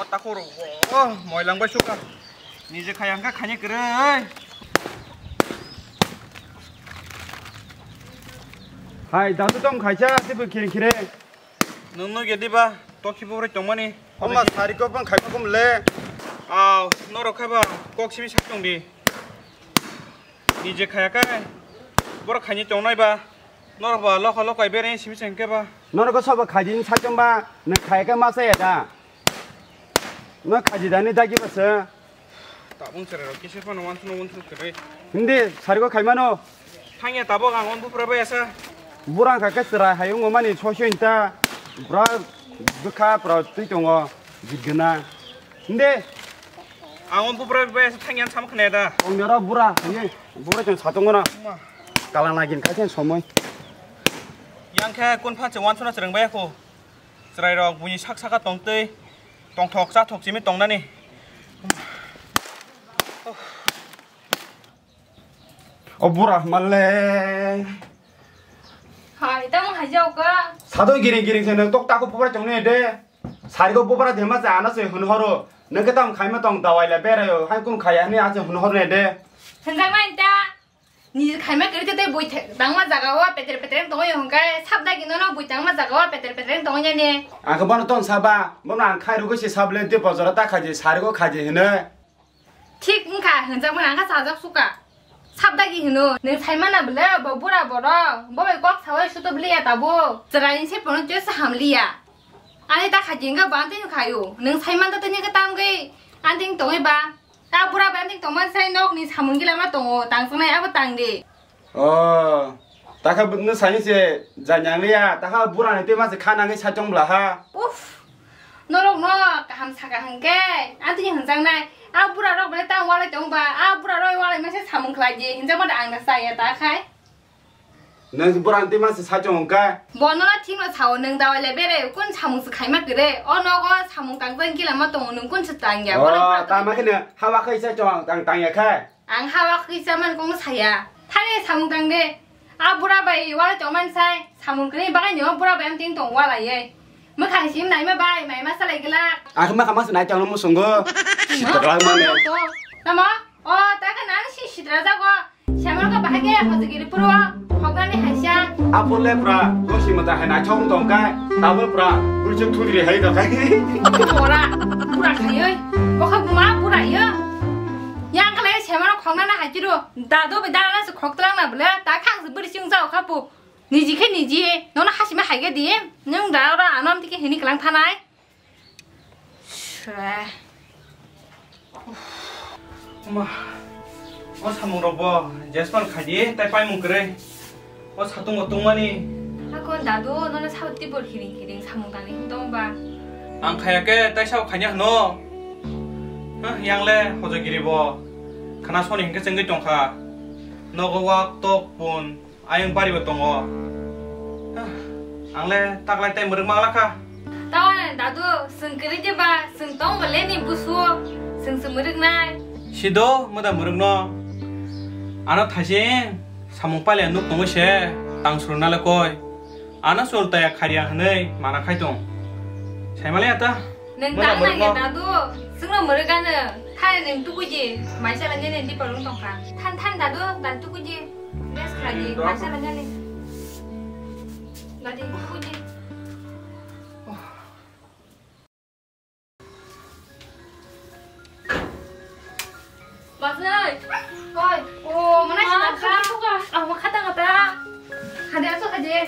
딱으로 뭐이랑 발쇼가 니제 가양가 가니 그래 하이 나도 좀 가자 집을 기래 너너 게디바 또 키보래 동만이 엄마 다리 거반 갈거 보면래 아 너로 가봐 꼭 심이 작동디 니제 가야까 뭐라 가니 정나이바 너로 봐 로컬 베레 심이 생겨봐 너는 그 서버 가진 사정봐 너 가야가 마사야다 너 가지다니 다기 봤어 따봉처럼 기시판 원투 그래 근데 사리고 갈만어 탕에 따보강 원부 프라바야사 무랑 가까스라 하용 오만이 초쇼인다 브라 그카 브라 뜨종어 지그나 근데 아원 부브라바야사 탕이 한 참크네다 엉여라 무라 아니 무라 좀 사동거나 깔랑나긴 가텐 소모이 양캐 꾼파츠 원투나 저렁바야고 스라이럭 문이 삭삭아 똥뜨이 똥톡 싸톡 지미 똥나니 뭐라 말래 하이 땅 하자오까 사도 기링 새는 똑딱고 뽑아라 정리해 돼 사리고 뽑아라 대마스 안 왔어요 흔허로 너그 다음 가면 똥 나와일래 빼라요 한군 가야 하니 아주 흔허로 해야 돼 현장만 있다 니 갈면 그렇게 돼 보이 땅만 자가와 빼뜨레 똥이 hon가 삽다기 너는 보이 땅만 자가와 빼뜨레 똥이냐니 아 그번은 똥 사봐 뭐는 안 카이로 그시 삽을 때 벗어라 딱 가지 사리고 가지 해네 틱 응가 현장만 안 가서 하자 수가 삽다기 흔어 너 살만나 불래 뭐 보라 보라 뭐왜 꽉 사와 수도 불리야 다보 저라인 세 번은 쬐서 함리야 아니 다 가진가 반대요 가요 너 살만다 뜨니까 땀게 안딩 똥해 봐 다 보라 반딩 똥만 사이녹 니 사문기라마 똥어 땅성나이 아버 땅디 다가 너 사인세 잔양리야 다가 불안해 때마서 카나게 사정블라하 우프 너록 너 감사가 한게 안딩 현장나이 아 부라로 그래 땅 와래 정바 아 부라로 와래 마세 사문 클라지 현장마다 안 사야 다 카이 너 불안 때마서 사정온가 뭐너나 팀로 사오 능다와 레벨에 꾼 사문스 카이마 그래 어너가 사문 강전 길라마 똥는 꾼 쳤다냐 따마케는 하와카 있어 좀 땅땅이야 카이 안 하와 그 있으면 공 사야 타네 사문 강데 아 부라바이 와래 정만 사이 사문 그래 바가 여 부라바이 띵동 와라예 뭐 강심 나이 마바이 마이 마살라이 글라 아 그만 가만서 나이 장는 무슨 거 시더라마네 나마 따가 나는 시시더라자고 샤멀가 바게 허즈기리 프로 허가니 하샤 아 볼래 브라 너시마다 하나 처음 동가 나버 브라 물좀 투리리 해도 가이 뭐라 부라 가요 뭐가 부마 부라요 양클레 샤멀 광나나 하지로 나도 베다라서 걱정나 불래 다 캉스 부리 싱사오 카푸 니지케 니지 너는 하시면 하게 돼 능 나라 안 함티게 해니 그랑 타나이 쉐 엄마 사무로 뭐 제스판 가지 딸빠이문 그래 사동 어똥만이 하고 나도 너는 사우띠볼 기링 사무가니 힘동봐 안 가야게 딸샤오 가냐 너 양래 호저기리 뭐 가나 손이 힘게 생겨 똥가 너가 왁떡본 아영바리버 똥어 안래 딱ላይ 때 무릉 막라카 따와는 나도 승그리지 봐 승똥 벌레니 부수어 승스무릉나 시도 뭐다 무릉 너 아나 다시 사몽 빨리 안 놓고 뭐셔 땅수로 날라고이 아나 솔다야 카리아 하네 마나 카이동 잘 말이었다 는 땅나게 나도 승로 모르가는 타는 누구지 만사라냐는 니 벌룬 동가 탄 나도 난 누구지 내스카지 만사라냐는 나디 누구지 맞아요. 오, mana sih tak? Awak kata apa? Ada apa aja?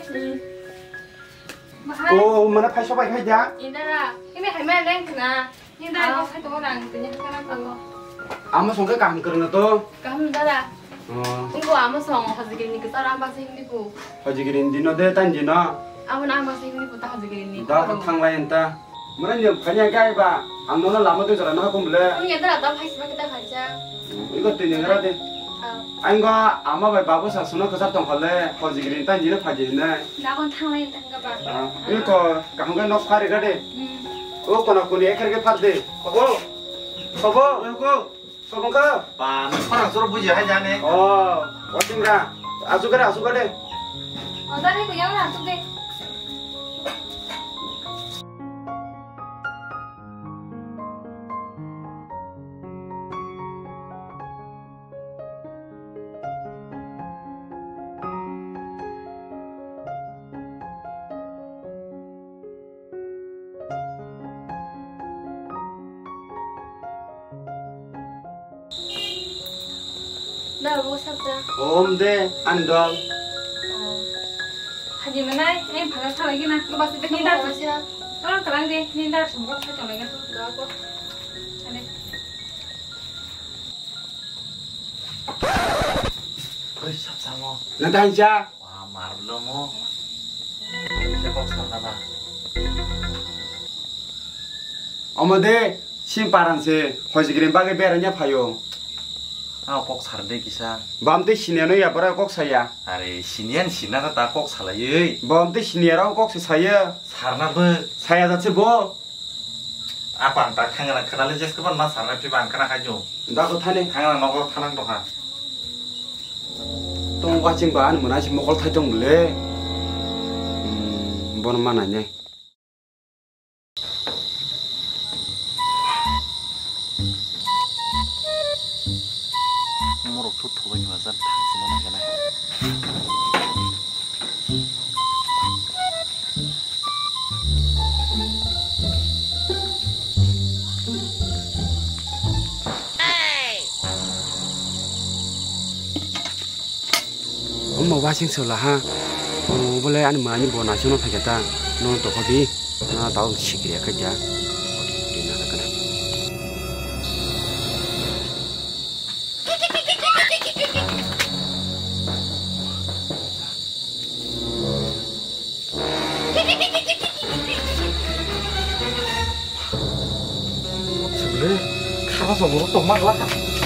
Oh, mana pasal apa aja? Indra, ini hanya leng kena. Indra, aku itu orang punya kenapa lo? Amu songke kamu kerana tu? Kamu Indra. Tunggu amu song, hajirin ni kita orang bahasa Hindi bu. Hajirin di node tan jina. Amu nama bahasa Hindi bu tak hajirin ni. Dah tang lain ta. Mana ni banyak gaya ba? Amu na lama tu jalan aku boleh. Kamu Indra tak pasal kita kerja. 이것도 내가 돼. 아인가 아마 왜 바보사 손을 그사통 걸래. 거지기린 딴 일을 파지네. 나건 탕라인 딴가 봐. 이거 강가 너 파리 가래. 거나 거니 에케게 파데. 거보. 거봉가. 반 파랑스로 부지 하자네. 어딘가. 아주 그래. 다리 그냥 안 돼. 나 뭐 샀자? 엄데 안동. 하지 마나이. 내 방을 사와기나. 너 봤을 때 닌다 주시야. 너랑 그랑데 닌다 정보 살짝 내가 나고. 안에. Ôi sắp sao mô? 나 단자. Wow, mà luôn mô. Sẽ có sao ta ba? 엄마데 신바란세 허지기린 바게 베라냐 파요. À, có sao đây kìa? 밤때 신내는 야버라 꼭 사야. Aरे, 신년 신나다 ta có sao lại? 밤때 신내랑 꼭 사야. Sarna bơ. 사야 자체 뭐? Apa anta kangen kenal aja sekarang mas sarna piban kena kaju. 나도 타네. Kangen nongol tanang doh ha. 똥과징 반 문화식 먹을 탈정 물래. 뭐는 만 아니야. Muruk tuh tuh bagi mazan tak semua kena. 엄마 와싱스라 하. 원래 아니 많이 뭐 나셔나 파겠다. 너는 또 거기 나 나도 시기야 그자. 어디 나가나. Sebenarnya kalau semua tuh mah lah.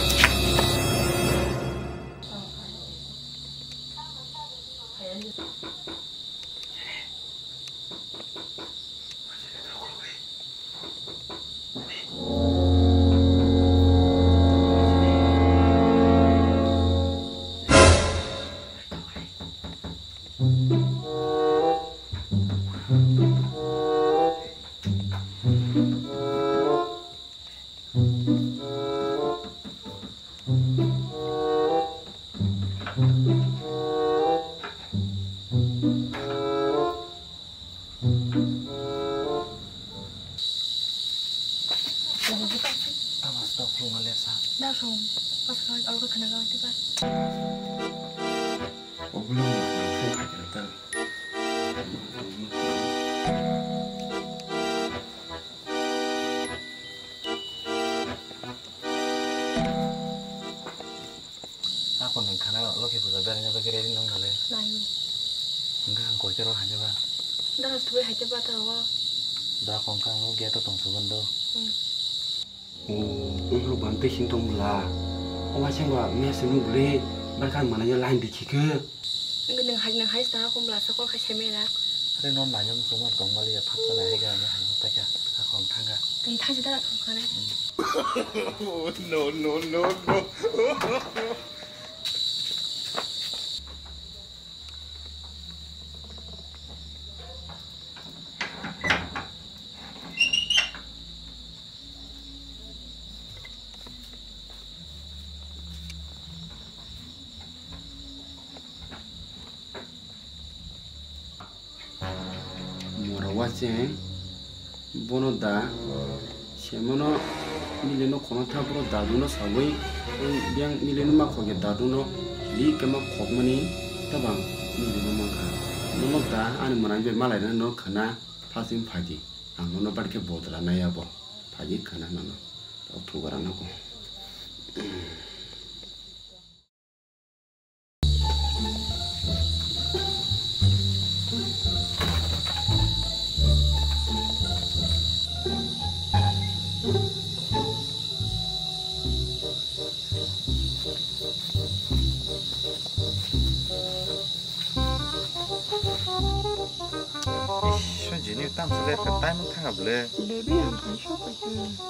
나좀 어서 얼굴 그나가 어디 봐. 물론 나 생각했다. Aku neng karena lo kayak bukan berani bagi diri nong kali. 나이. Enggak, aku aja roh aja bang. 나 두에 할때 받아와. Dah kongkang lo gitu tong subundo. 오늘 밤때 신동 몰라. 와싱과 메스는 그래. 말간 만anya lain dikike. 근데 하는 하이사 콤라서 걸 카세메라. Ada non banyak semua tong bali ya patah lah hega nih hanya tak ya. Aku tangga. 이 타지다 건가네. No. 와생 보노다 시모노 밀레노 코노타브로 다두노 사고이 그냥 밀레노 막 거기 다두노 리케마 코그마니 따방 밀레노 막가 노노다 아니 뭐라는지 말아야 너 그나 파신 파지 안 노노 밖에 보더라 나야 뭐 파지 그나 너너 또 두가라나고 Ini tam sudah ketai mengtangkap le. Baby yang kan shop aja.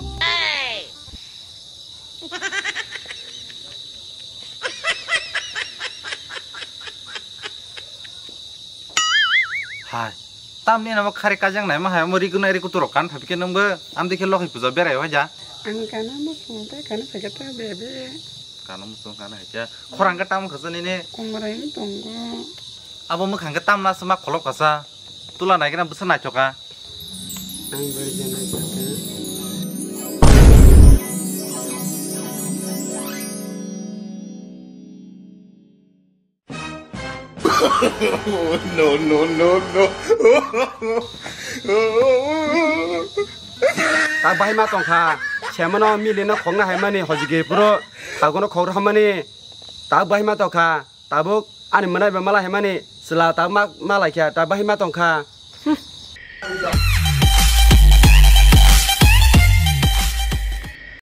Hai, tam ni nama kari kajang nama hai mau riku nari kuturokan tapi kan nunggu am dikit loh ibu zaber ya wajah. Angkana mau suntai karena sakitnya baby. Karena musuh karena aja. Kurang ketam kesan ini. Kongrai tunggu. Abu mau kang ketam lah semak kolok kasa. Tulah naik kan besar nacoka. Ang berjana kata. 딱 바이 마 똥카 제모노 밀리나 공나 할머니 허지게 부러 타고노 거울 할머니 딱 바이 마 똥카 따북 아니 뭐나 말라 할머니 슬라 딱 말라이야 딱 바이 마 똥카